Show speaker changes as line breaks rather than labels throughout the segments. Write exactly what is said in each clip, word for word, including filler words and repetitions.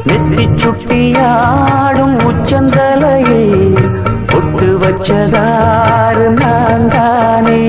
நெத்தி சுட்டியாடும் உச்சந்தலையை ஒட்டு வச்சதாறு நான் தானே.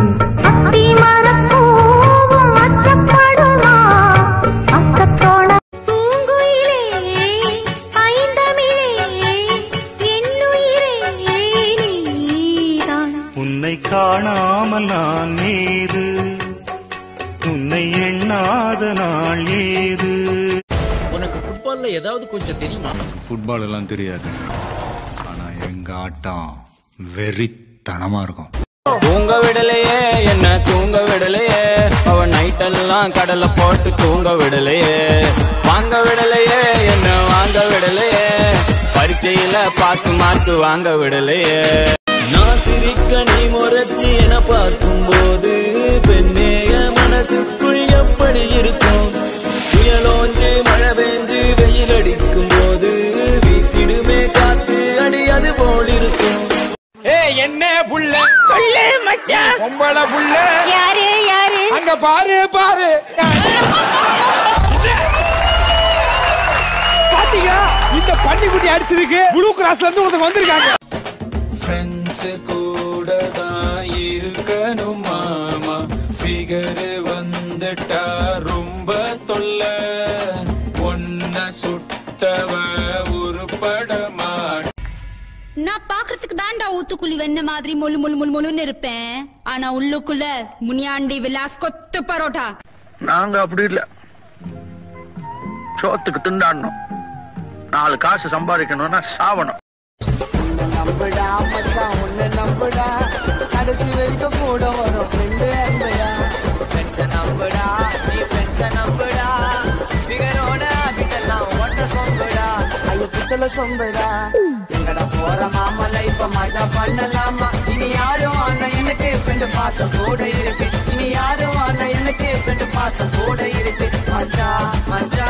உன்னை காணாமல் நான் ஏது, உன்னை எண்ணாத நாள் ஏது.
உனக்கு ஃபுட்பால்ல ஏதாவது கொஞ்சம் தெரியுமா?
ஃபுட்பால் எல்லாம் தெரியாது, ஆனா எங்க ஆட்டம் வெறித்தனமா இருக்கும்.
தூங்க விடலையே என்ன தூங்க விடலையே, அவன் நைட்டெல்லாம் கடலை போட்டு தூங்க விடலையே. வாங்க விடலையே என்ன வாங்க விடலையே, பரீட்சையில பாஸ் மார்க் வாங்க விடலையே. நான் சிரிக்க நீ முறைச்சி என பார்க்கும் போது பெண்ணேய மனசுக்குள் எப்படி இருக்கும்? புயலோஞ்சு மழை பெஞ்சு வெயில் அடிக்கும் போது வீசிடுமே காத்து அடி அது போல் இருக்கும்.
ஏய் என்ன புள்ள சொல்லு மச்சான், பொம்பள புள்ள
யாரு யாரு
அங்க பாரு பாரு. பாத்தீங்க இந்த பன்னிக்குட்டி அடிச்சதுக்கு ப்ளூ கிராஸ்ல இருந்து ஒருத்தங்க வந்திருக்காங்க.
ஃப்ரெண்ட்ஸ் கூட தான் இருக்கணும் மாமா, ஃபிகர் வந்துட்டா ரொம்ப தொல்ல, ஒன்ன சுட்டவ உருப்பட மாட்ட.
நான் பாக்குறதுக்கு தாண்டா ஊத்துக்குழி வெண்ண மாதிரி மொழு மொழு மொழு மொழுன்னு இருப்பேன், ஆனா உள்ளுக்குள்ள முனியாண்டி விலாஸ் கொத்து பரோட்டா.
நாங்க அப்படி இல்ல, சோத்துக்கு திண்டாடணும், நாலு காசு சம்பாதிக்கணும்னா சாவணும்.
நம்புடா மச்சான் உன்னை நம்புடா, கடைசி வரைக்கும் கூட வரும் ஃப்ரெண்டு அன்படா. ஃப்ரெண்ட்ஸ நம்புடா நீ ஃப்ரெண்ட்ஸ நம்புடா, பிகரோட பிட்டெல்லாம் ஓட்ட சொம்புடா. ஐயோ பித்தல சொம்புடா, எங்கடா போற மாமா லைஃப மஜா பண்ணலாமா. இனி யாரும் ஆனா எனக்கு ஃப்ரெண்டு பாசம் கூட இருக்கு, இனி யாரும் ஆனா எனக்கு ஃப்ரெண்டு பாசம் கூட இருக்கு. மச்சா மச்சா